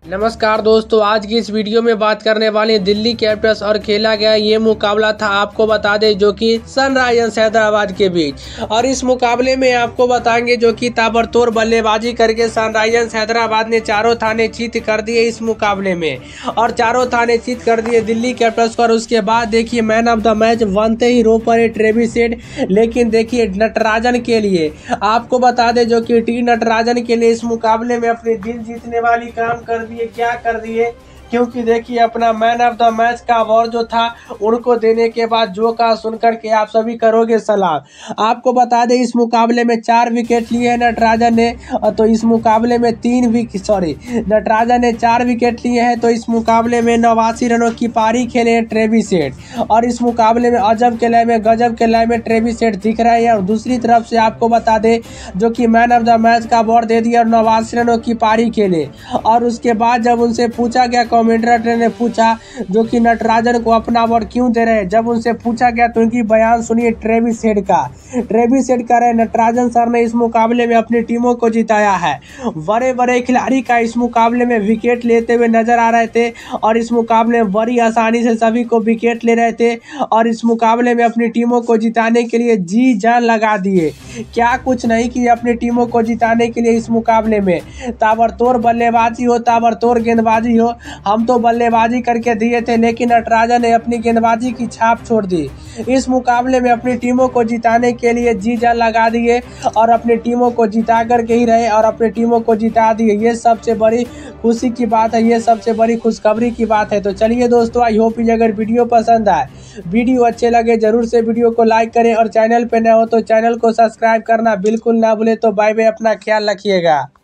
नमस्कार दोस्तों, आज की इस वीडियो में बात करने वाले हैं दिल्ली कैपिटल्स और खेला गया ये मुकाबला था, आपको बता दें, जो कि सनराइजर्स हैदराबाद के बीच। और इस मुकाबले में आपको बताएंगे जो कि ताबड़तोड़ बल्लेबाजी करके सनराइजर्स हैदराबाद ने चारों थाने चीत कर दिए इस मुकाबले में, और चारों थाने चीत कर दिए दिल्ली कैपिटल्स को। और उसके बाद देखिए मैन ऑफ द मैच बनते ही रो पड़े ट्रेविस हेड। लेकिन देखिए नटराजन के लिए आपको बता दें जो कि टी नटराजन के लिए इस मुकाबले में अपने दिल जीतने वाली काम कर दिए। क्या कर दिए, क्योंकि देखिए अपना मैन ऑफ द मैच का अवार्ड जो था उनको देने के बाद जो कहा सुनकर के आप सभी करोगे सलाम। आपको बता दें इस मुकाबले में 4 विकेट लिए हैं नटराजन ने, तो इस मुकाबले में नटराजन ने 4 विकेट लिए हैं। तो इस मुकाबले में 89 रनों की पारी खेले हैं ट्रेविस हेड, और इस मुकाबले में अजब के लय में गजब के लय में ट्रेविस हेड दिख रहे हैं। और दूसरी तरफ से आपको बता दें जो कि मैन ऑफ द मैच का अवार्ड दे दिया और 89 रनों की पारी खेले। और उसके बाद जब उनसे पूछा गया, कमेंटेटर ने पूछा जो कि नटराजन को अपना अवार्ड क्यों दे रहे हैं, जब उनसे पूछा गया तो उनकी बयान सुनिए ट्रेविस हेड का। ट्रेविस हेड कह रहे नटराजन सर ने इस मुकाबले में अपनी टीमों को जिताया है। बड़े बड़े खिलाड़ी का इस मुकाबले में विकेट लेते हुए नजर आ रहे थे, और इस मुकाबले में बड़ी आसानी से सभी को विकेट ले रहे थे, और इस मुकाबले में अपनी टीमों को जिताने के लिए जी जान लगा दिए। क्या कुछ नहीं किया अपनी टीमों को जिताने के लिए इस मुकाबले में। ताबड़तोड़ बल्लेबाजी हो, ताबड़तोड़ गेंदबाजी हो, हम तो बल्लेबाजी करके दिए थे, लेकिन नटराजन ने अपनी गेंदबाजी की छाप छोड़ दी। इस मुकाबले में अपनी टीमों को जिताने के लिए जी जान लगा दिए, और अपनी टीमों को जिता करके ही रहे, और अपनी टीमों को जिता दिए। ये सबसे बड़ी खुशी की बात है, ये सबसे बड़ी खुशखबरी की बात है। तो चलिए दोस्तों, आई होप कि अगर वीडियो पसंद आए, वीडियो अच्छे लगे, जरूर से वीडियो को लाइक करें, और चैनल पे नए हो तो चैनल को सब्सक्राइब करना बिल्कुल ना भूले। तो बाय बाय, अपना ख्याल रखिएगा।